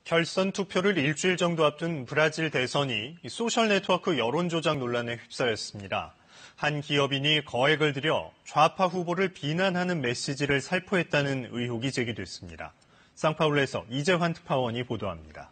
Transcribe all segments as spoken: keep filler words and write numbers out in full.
결선 투표를 일주일 정도 앞둔 브라질 대선이 소셜네트워크 여론조작 논란에 휩싸였습니다. 한 기업인이 거액을 들여 좌파 후보를 비난하는 메시지를 살포했다는 의혹이 제기됐습니다. 상파울루에서 이재환 특파원이 보도합니다.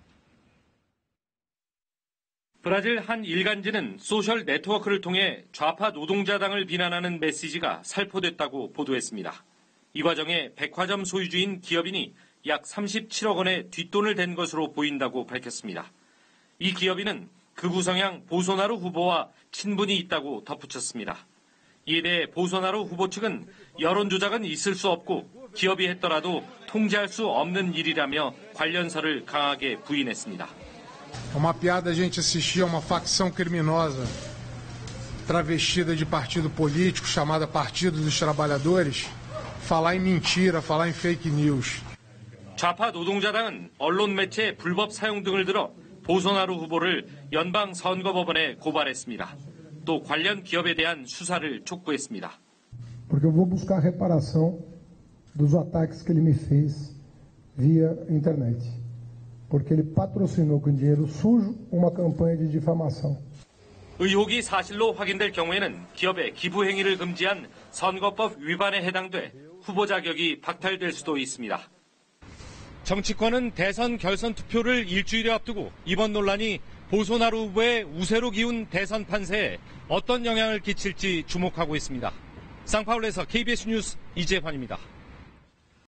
브라질 한 일간지는 소셜 네트워크를 통해 좌파 노동자당을 비난하는 메시지가 살포됐다고 보도했습니다. 이 과정에 백화점 소유주인 기업인이 약 삼십칠억 원의 뒷돈을 댄 것으로 보인다고 밝혔습니다. 이 기업인은 극우 성향 보소나루 후보와 친분이 있다고 덧붙였습니다. 이에 대해 보소나루 후보 측은 여론 조작은 있을 수 없고 기업이 했더라도 통제할 수 없는 일이라며 관련서를 강하게 부인했습니다. É uma piada a gente assistir a uma facção criminosa travestida de partido político chamada Partido dos Trabalhadores falar em mentira, falar em fake news. 좌파 노동자당은 언론 매체 불법 사용 등을 들어 보소나루 후보를 연방 선거법원에 고발했습니다. 또 관련 기업에 대한 수사를 촉구했습니다. Porque eu vou buscar reparação dos ataques que ele me fez via internet. Porque ele patrocinou com dinheiro sujo uma campanha de difamação. 의혹이 사실로 확인될 경우에는 기업의 기부 행위를 금지한 선거법 위반에 해당돼 후보 자격이 박탈될 수도 있습니다. 정치권은 대선 결선 투표를 일주일에 앞두고 이번 논란이 보소나루 후보의 우세로 기운 대선 판세에 어떤 영향을 끼칠지 주목하고 있습니다. 상파울루에서 케이비에스 뉴스 이재환입니다.